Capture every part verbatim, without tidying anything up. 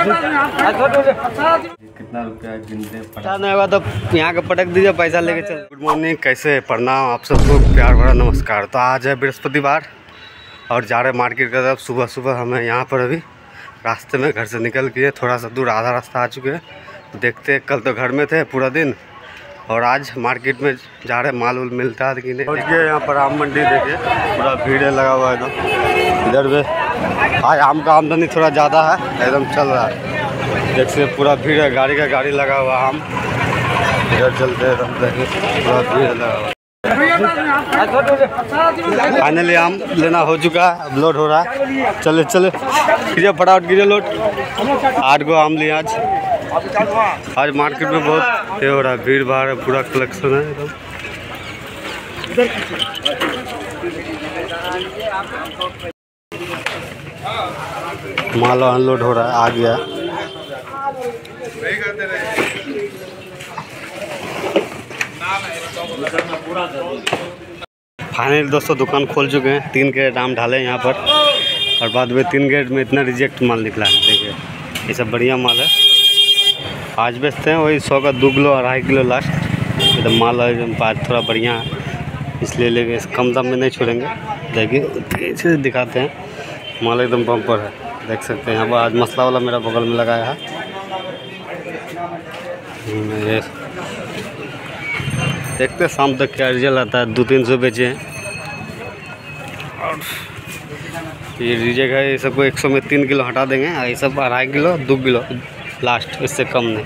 कितना रुपया गिनते पता नहीं होगा तो यहाँ का पटक दीजिए, पैसा लेके चल। गुड मॉर्निंग, कैसे प्रणाम आप सबको, प्यार भरा नमस्कार। तो आज है बृहस्पतिवार और जा रहे मार्केट की तरफ। सुबह सुबह हमें यहाँ पर अभी रास्ते में घर से निकल के थोड़ा सा दूर आधा रास्ता आ चुके हैं। देखते कल तो घर में थे पूरा दिन और आज मार्केट में जा रहे, माल उल मिलता है कि नहीं। पहुँच गए यहाँ पर आम मंडी, देखिए पूरा भीड़ लगा हुआ है एकदम। इधर भी आज आम का आमदनी थोड़ा ज़्यादा है, एकदम चल रहा है। देखिए पूरा भीड़ है, गाड़ी का गाड़ी लगा हुआ आम। इधर चलते एकदम देखिए पूरा भीड़ लगा हुआ। फाइनली आम लेना हो चुका है, अब लोड हो रहा है। चले चले गिरे फटाफट गिरे लोड। आठ गो आम लिए आज। आज मार्केट में बहुत ये हो रहा है, भीड़ भाड़ है, पूरा कलेक्शन है एकदम। माल अनलोड हो रहा है, आ गया। फाइनली दोस्तों दुकान खोल चुके हैं। तीन कैरेट आम ढाले यहाँ पर और बाद में तीन कैरेट में इतना रिजेक्ट माल निकला है। देखिए ये सब बढ़िया माल है। आज बेचते हैं वही सौ का दो किलो अढ़ाई किलो लास्ट। एकदम माल है एकदम आज थोड़ा बढ़िया है, इसलिए लेके कम दाम में नहीं छोड़ेंगे। देखिए इसे दिखाते हैं, माल एकदम बम्पर है, देख सकते हैं। यहाँ पर आज मसला वाला मेरा बगल में लगाया है। ये देखते हैं शाम तक क्या रिजल्ट आता है। दो तीन सौ बेचे हैं और ये रिजेक्ट है। ये सबको एक सौ में तीन किलो हटा देंगे, ये सब अढ़ाई किलो दो किलो लास्ट, इससे कम नहीं।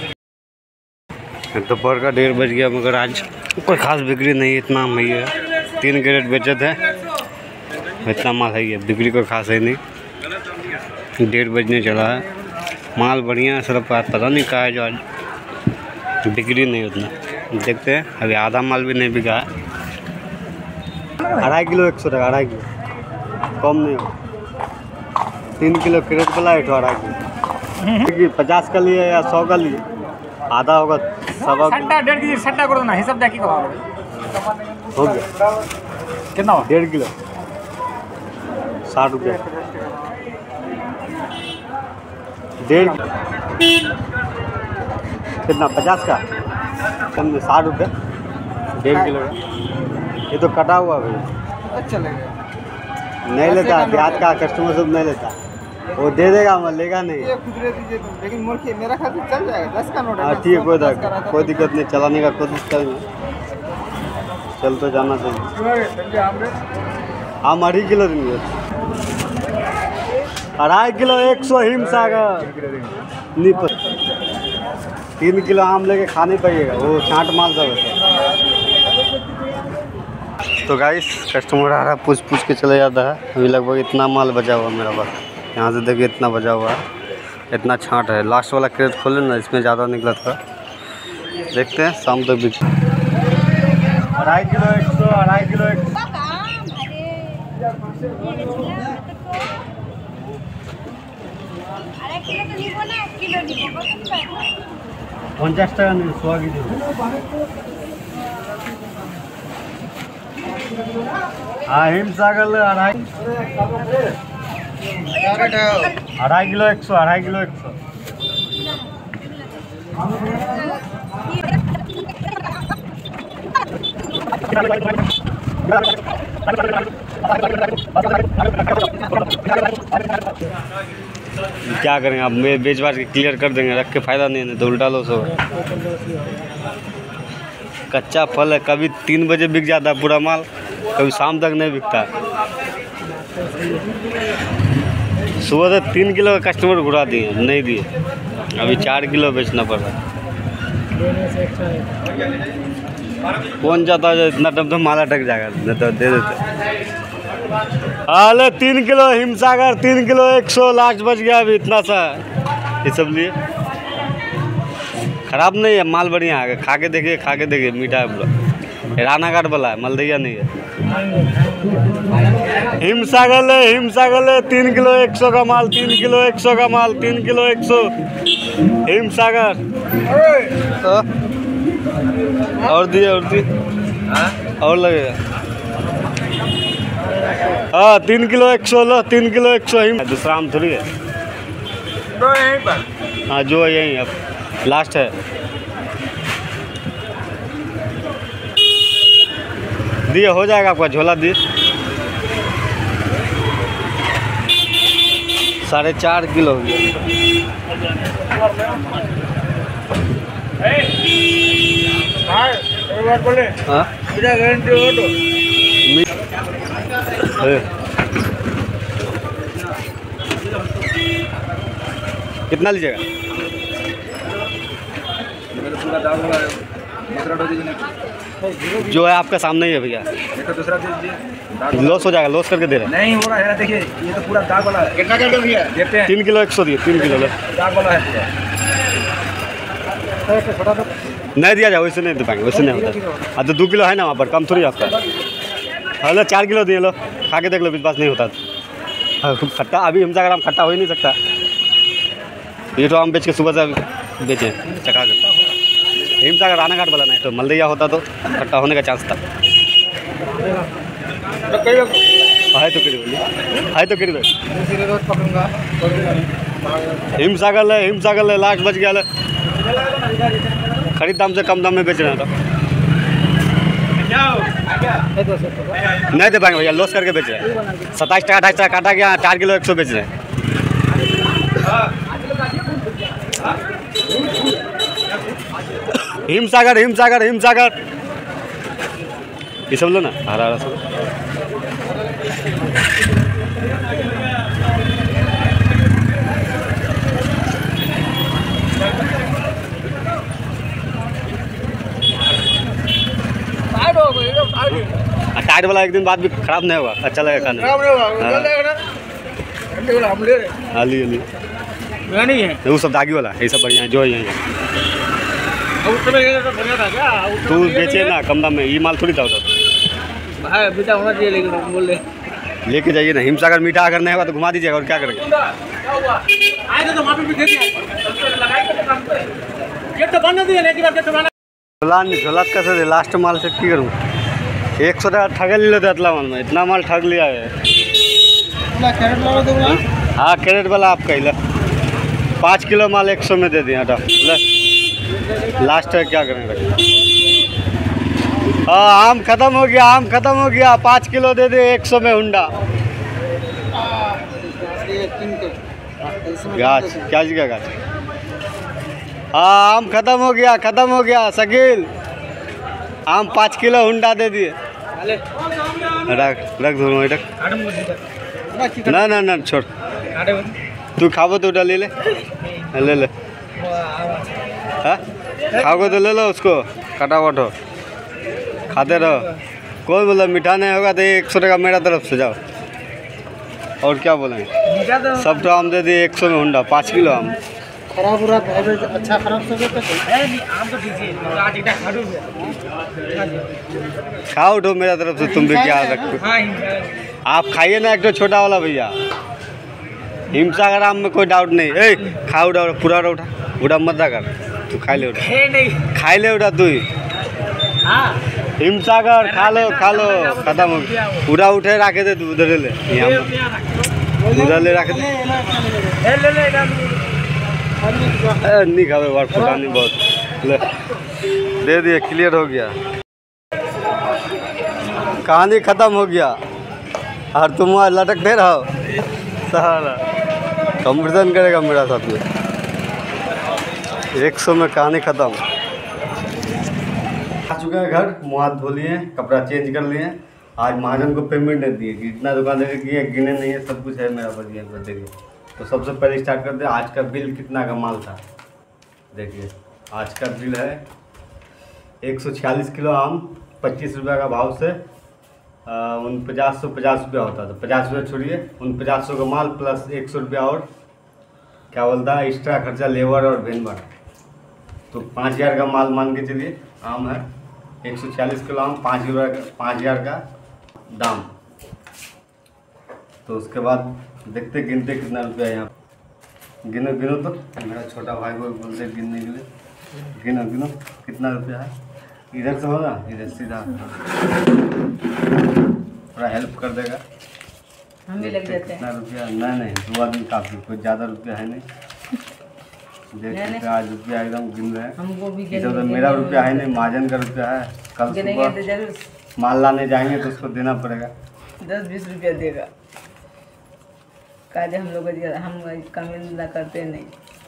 दोपहर का डेढ़ बज गया मगर आज कोई खास बिक्री नहीं, इतना नहीं है। तीन कैरेट बेचे थे, इतना माल है, ये बिक्री कोई खास है नहीं। डेढ़ बजने चला है, माल बढ़िया है सिर्फ पता नहीं कहा है जो आज बिक्री नहीं उतना। देखते हैं, अभी आधा माल भी नहीं बिका है। अढ़ाई किलो एक सौ टका, अढ़ाई किलो कम नहीं हो। तीन किलो कैरेट वाला है तो अढ़ाई किलो। पचास का लिए या सौ का लिए आधा होगा, सवा डेढ़ के जी सट्टा करो ना, हिसाब देखी हो गया। कितना डेढ़ किलो साठ रुपये, डेढ़ कितना पचास का कम में साठ रुपये डेढ़ किलो का। ये तो कटा हुआ भैया, चलेगा नहीं लेता, देहात का कस्टमर सब नहीं लेता, वो दे देगा मैं लेगा नहीं। ये खुदरे दीजिए तुम, लेकिन मुर्खी मेरा ख्याल से चल जाएगा। दस का नोट है। हाँ ठीक है, कोई कोई दिक्कत नहीं, चलाने का कोशिश करेंगे, चल तो जाना चाहिए। आम अढ़ाई किलो देंगे, अढ़ाई किलो एक सौ हिमसागर नहीं पर तीन किलो आम लेके खाने पाइएगा, वो छांट माल सब है। तो गाइस कस्टमर आ रहा है, पूछ पूछ के चले जाता है। अभी लगभग इतना माल बचा हुआ मेरा पास, यहाँ से देखिए इतना बचा हुआ है, इतना छांट है। लास्ट वाला क्रेट खोले ना, इसमें ज़्यादा निकला था। देखते हैं शाम तक बिक। अढ़ाई किलो एक सौ, अढ़ाई किलो एक পঞ্চাশ টাকা নেই, সোয়া কেজি हिमसागर अढ़ाई अढ़ाई किलो एक सौ, अढ़ाई किलो एक सौ। क्या करेंगे आप, बेच बाज के क्लियर कर देंगे, रख के फ़ायदा नहीं है तो उल्टा लो सो। कच्चा फल है, कभी तीन बजे बिक जाता है पूरा माल, कभी शाम तक नहीं बिकता। सुबह से तीन किलो का कस्टमर घुरा दिए, नहीं दिए, अभी चार किलो बेचना पड़ रहा है। कौन चाहता है इतना टाइम तो माल अटक जाएगा, नहीं तो दे देते। अरे तीन किलो हिमसागर, तीन किलो एक सौ लास्ट बच गया अभी इतना सा। ये सब लिए खराब नहीं है, माल बढ़िया है, खा के देखिए, खा के देखिए, मीठा है पूरा। राना घाट वाला है, मलदैया नहीं है। हिमसागर है, हिमसागर है, तीन किलो एक सौ का माल, तीन किलो एक सौ का माल, तीन किलो एक सौ हिमसागर। और दिए और दिए और लगेगा। हाँ तीन किलो एक सौ लो, तीन किलो एक सौ। दूसरा आम थोड़ी है, दो यहीं पर। हाँ जो यही अब लास्ट है। दिए हो जाएगा आपका झोला दिए। साढ़े चार किलो हो गया। हाँ कितना लीजिएगा? जो है आपका सामने ही है भैया। दूसरा दीजिए। लॉस हो जाएगा, लॉस करके दे रहे हैं। नहीं हो रहा है, देखिए ये तो पूरा दाग वाला है। कितना कर दो भैया? देते हैं तीन किलो एक सौ दिए, तीन किलो लो। दाग वाला है। छोटा दो नहीं दिया जाए, वैसे नहीं दे पाएंगे, वैसे नहीं होता। हाँ तो दो किलो है ना वहाँ पर, कम थोड़ी आपका। हेलो चार किलो दिए लो, खा के देख लो, विश्वास नहीं होता। हाँ खट्टा अभी हिमसागर आम खट्टा हो ही नहीं सकता। ये तो आम बेच के सुबह से बेचे चका कर। हिमसागर राना घाट वाला नहीं तो मलदैया होता तो खट्टा होने का चांस था। है तो करीब है तो करीब हिमसागर ले, हिमसागर ले, लास्ट बच गया ले। खरीद दाम से कम दाम में बेच रहे हैं तो नहीं दे पाएंगे भैया, लॉस करके बेच रहे हैं। सत्ताईस टका अट्ठाईस टका काटा गया, चार किलो एक सौ बेच रहे हैं। हिमसागर हिमसागर हिमसागर ये सब लो ना, हरा हरा सब। टाइट वाला एक दिन बाद भी खराब नहीं होगा, अच्छा लगेगा खाने में। हाँ लिए लिए नहीं है वो सब दागी वाला, ये सब बढ़िया है जो यही है। तू बेचे ना कम दाम में, ये माल थोड़ी था उधर। मीठा होना चाहिए लेकिन बोल रहे लेके जाइए ना। हिमसागर मीठा अगर नहीं होगा तो घुमा दीजिएगा, और क्या करेंगे। झोला कैसे लास्ट माल से की करूँ? एक सौ टका ठग ले लेते अतला माल में, इतना माल ठग लिया है। हाँ कैरेट वाला आपका ही पाँच किलो माल एक सौ में दे दिए। हटा लास्ट है, क्या करेंगे। हाँ आम खत्म हो गया, आम खत्म हो गया, पाँच किलो दे दे एक सौ में हुंडा। गाछ क्या जी का गाछ? हाँ आम खत्म हो गया, खत्म हो गया शकील। आम पाँच किलो हुंडा दे दिए। रख रख दो रख ना ना ना छोड़, तू खाबो तो उठा ले ले ले ले। हाँ खाओगे तो ले लो उसको, कटावट हो खाते रहो। कोई बोला मीठा नहीं होगा तो एक सौ टका मेरा तरफ से जाओ, और क्या बोलेंगे। सब तो आम दे दिए एक सौ में हुंडा, पाँच किलो आम। खराब हो रहा है, अच्छा खराब सब आम तो दीजिए। खाओ उठो मेरा तरफ से, तुम भी क्या रखते। आप खाइए ना एक तो छोटा वाला भैया। हिमसागर आम में कोई डाउट नहीं। ए खा उठा पूरा उठा उठा मत कर, तू खा ले उठा, खाई ले उठा तू ही। हिमसागर खा लो खा लो, खत्म हो गया। पूरा उठे रखे दे, तू उधर ले, यहाँ उधर ले रखे दे। नहीं खावे बार फुटानी बहुत ले दे दिए, क्लियर हो गया, कहानी ख़त्म हो गया। और तुम वहाँ लटकते रहो, सारा कंपटीशन करेगा मेरा साथ में। एक सौ में कहानी ख़त्म। आ चुका है घर, मुँह हाथ धो लिए, कपड़ा चेंज कर लिए। आज महाजन को पेमेंट नहीं दिए कि इतना दुकान देखिए किए, गिने नहीं है, सब कुछ है मेरा बढ़िया पर देखिए। तो सबसे पहले स्टार्ट करते हैं, आज का बिल कितना का माल था देखिए। आज का बिल है एक सौ छियालीस किलो आम, पच्चीस रुपये का भाव से उन पचास सौ पचास रुपया होता। तो पचास रुपये छोड़िए, उन पचास सौ का माल प्लस एक सौ रुपया और क्या बोलता है एक्स्ट्रा खर्चा लेबर और वेन भाड़ा, तो पाँच हज़ार का माल मान के चलिए। आम है एक सौ छियालीस किलो आम, पाँच रुपये का पाँच हज़ार का दाम। तो उसके बाद देखते गिनते कितना रुपया है यहाँ। गिनो गिनो तो मेरा छोटा भाई को बोलते गिनने के लिए, गिनो गिनो कितना रुपया है। इधर से होगा, इधर सीधा थोड़ा हेल्प कर देगा। हम भी लग जाते हैं। कितना रुपया? नहीं नहीं दो आदमी काफ़ी, कोई ज़्यादा रुपया है नहीं, देख सकते हैं आज रुपया एकदम गिन रहे हैं। हमको भी ये तो मेरा रुपया है नहीं, महाजन का रुपया है। कल गिनेंगे सुबह तो जरूर माल लाने जाएंगे तो उसको देना पड़ेगा। दस बीस रुपया देगा। काजे हम लोग हम कमी धंधा करते नहीं।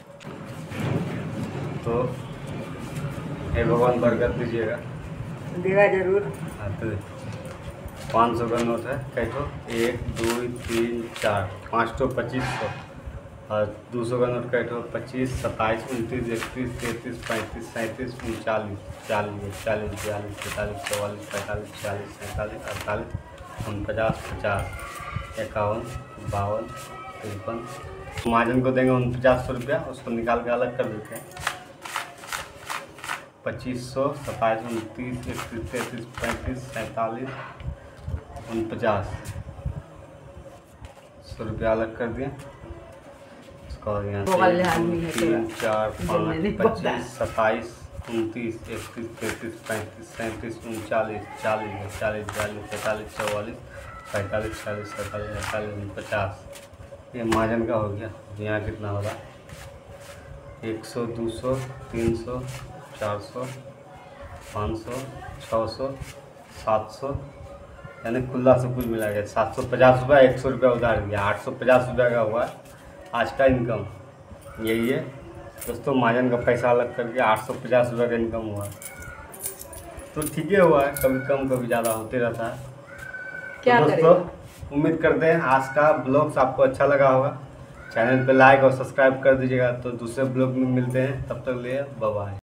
तो हे भगवान बरकत दीजिएगा। देगा जरूर। हाँ तो पाँच सौ का नोट है कैठो, एक दो तीन चार पाँच सौ पच्चीस सौ और दो सौ का नोट कैठो, पच्चीस सत्ताईस उनतीस इकतीस तैंतीस पैंतीस सैंतीस उनचालीस चालीस चालीस बयालीस तैंतालीस चौवालीस पैंतालीस छियालीस सैंतालीस अड़तालीस उनपचास पचास इक्यावन बावन तिरपन। महाजन को देंगे उनपचास सौ रुपया, उसको निकाल के अलग कर देते हैं। पच्चीस सौ सत्ताईस उनतीस इकतीस तैंतीस पैंतीस सैंतालीस उनपचास सौ रुपया अलग कर दिए। इसको यहाँ से तीन चार पाँच पच्चीस सत्ताईस उनतीस इकतीस तैंतीस पैंतीस सैंतीस उनचालीस चालीस चालीस बयालीस पैंतालीस चौवालीस पैंतालीस छियालीस सैंतालीस अड़तालीस उनपचास। ये महाजन का हो गया। यहाँ कितना होगा? एक सौ दो सौ तीन सौ चार सौ पाँच सौ छः सौ सात सौ यानी खुला सब कुछ मिला गया सात सौ पचास रुपया। एक सौ रुपया उधार दिया, आठ सौ पचास रुपया का हुआ आज का इनकम। यही है दोस्तों, महाजन का पैसा अलग करके आठ सौ पचास रुपया का इनकम हुआ। तो ठीक ही हुआ है, कभी कम कभी ज़्यादा होते रहता है। क्या तो दोस्तों उम्मीद करते हैं आज का ब्लॉग्स आपको अच्छा लगा होगा। चैनल पे लाइक और सब्सक्राइब कर दीजिएगा। तो दूसरे ब्लॉग में मिलते हैं, तब तक लिए बाय बाय।